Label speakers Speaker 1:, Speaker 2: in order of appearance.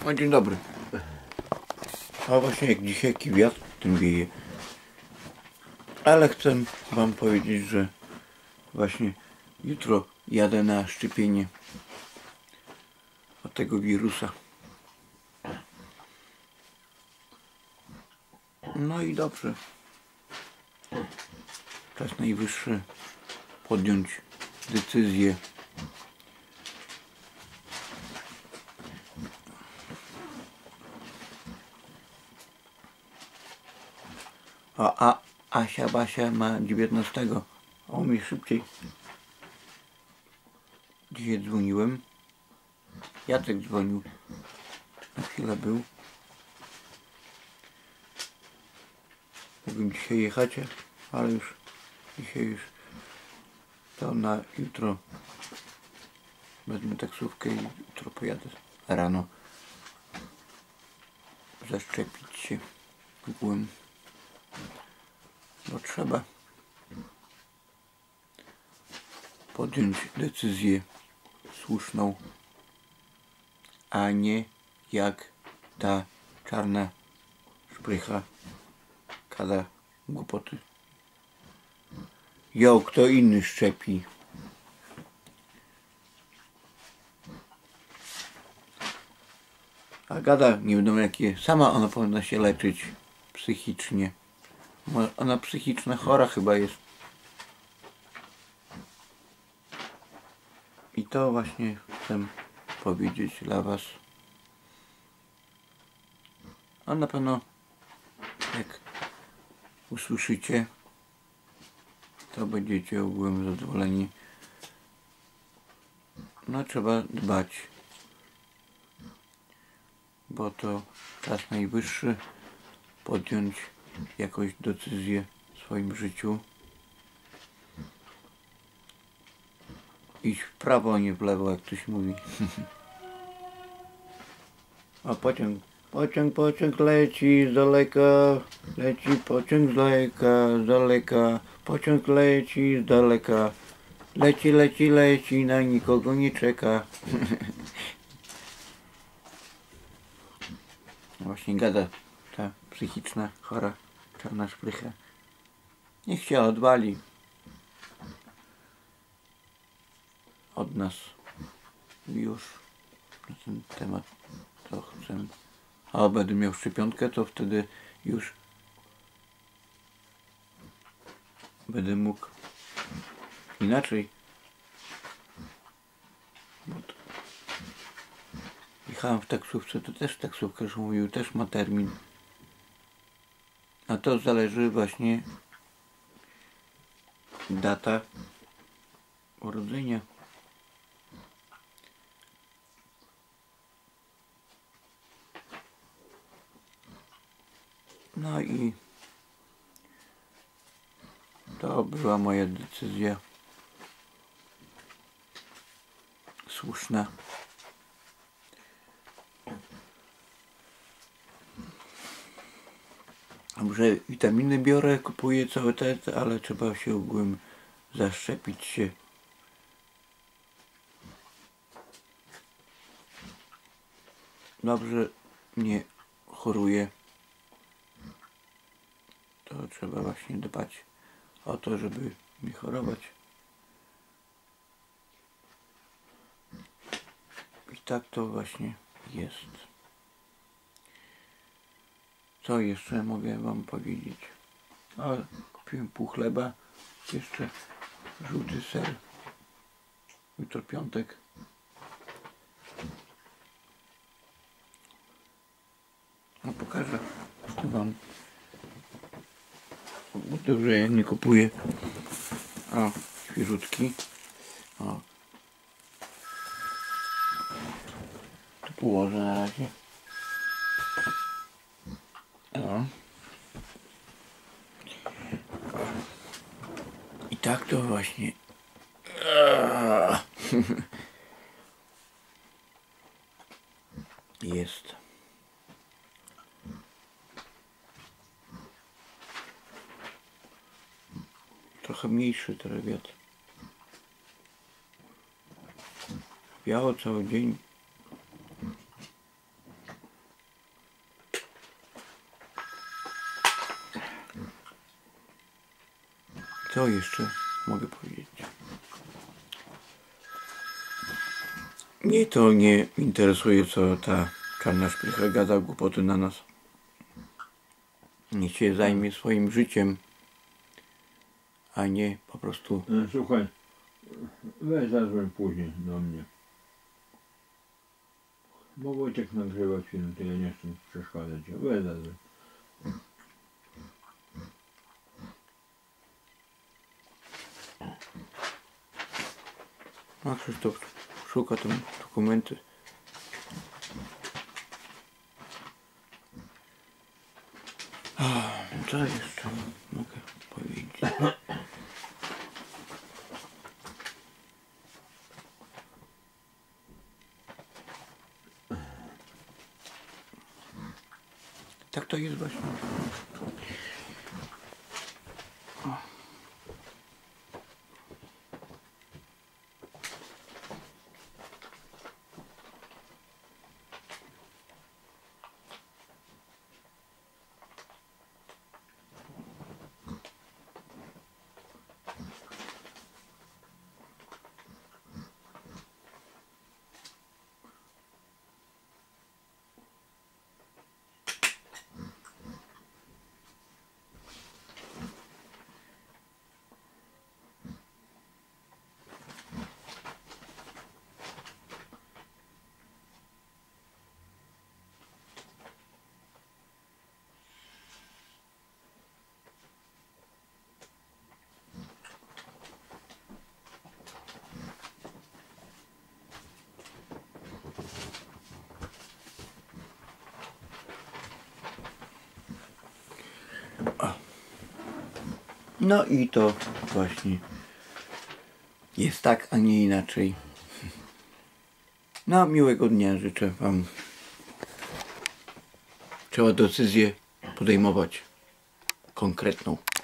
Speaker 1: O, dzień dobry. A właśnie jak dzisiaj jaki wiatr tym wieje. Ale chcę wam powiedzieć, że właśnie jutro jadę na szczepienie od tego wirusa. No i dobrze. Czas najwyższy podjąć decyzję. A Asia Basia ma 19. O, mi szybciej. Dzisiaj dzwoniłem. Jacek dzwonił. Na chwilę był. Mógłbym dzisiaj jechać, ale już dzisiaj już to na jutro wezmę taksówkę i jutro pojadę rano zaszczepić się ogółem, bo trzeba podjąć decyzję słuszną, a nie jak ta czarna szprycha gada głupoty. Jo, kto inny szczepi? A gada nie wiadomo jakie. Sama ona powinna się leczyć psychicznie. Ona psychiczna chora chyba jest. I to właśnie chcę powiedzieć dla was. A na pewno jak usłyszycie, to będziecie ogółem zadowoleni. No trzeba dbać, bo to czas najwyższy podjąć jakąś decyzję w swoim życiu. Iść w prawo, a nie w lewo, jak ktoś mówi. A pociąg leci z daleka, leci pociąg z daleka, pociąg leci z daleka, leci, na nikogo nie czeka. Właśnie gada ta psychiczna, chora, czarna szprycha. Niech się odwali od nas już na ten temat. To chcę. A będę miał szczepionkę, to wtedy już będę mógł inaczej. Jechałem w taksówce, to też taksówkarz mówił, też ma termin. A to zależy właśnie data urodzenia. No i to była moja decyzja słuszna. Dobrze, witaminy biorę, kupuję całe te, ale trzeba się ogółem zaszczepić się. Dobrze nie choruję. To trzeba właśnie dbać o to, żeby nie chorować. I tak to właśnie jest. Co jeszcze mogę wam powiedzieć? O, kupiłem pół chleba, jeszcze żółty ser. Jutro piątek. No pokażę wam. Bo dobrze jak nie kupuję. O, świeżutki. O. Tu położę na razie. O. I tak to właśnie jest. Trochę mniejszy teraz wiatr. Wiało cały dzień. Co jeszcze mogę powiedzieć? Mnie to nie interesuje, co ta czarna szprycha gada głupoty na nas. Niech się zajmie swoim życiem, a nie po prostu...
Speaker 2: Słuchaj, weź zadzwoń później do mnie. Bo Wojciech nagrywa film, to ja nie chcę przeszkadzać. Weź zadzwoń.
Speaker 1: A Krzysztof szuka tam dokumenty. Co jeszcze mogę powiedzieć? Tak to jest właśnie. No i to właśnie jest tak, a nie inaczej. No, miłego dnia życzę wam. Trzeba decyzję podejmować konkretną.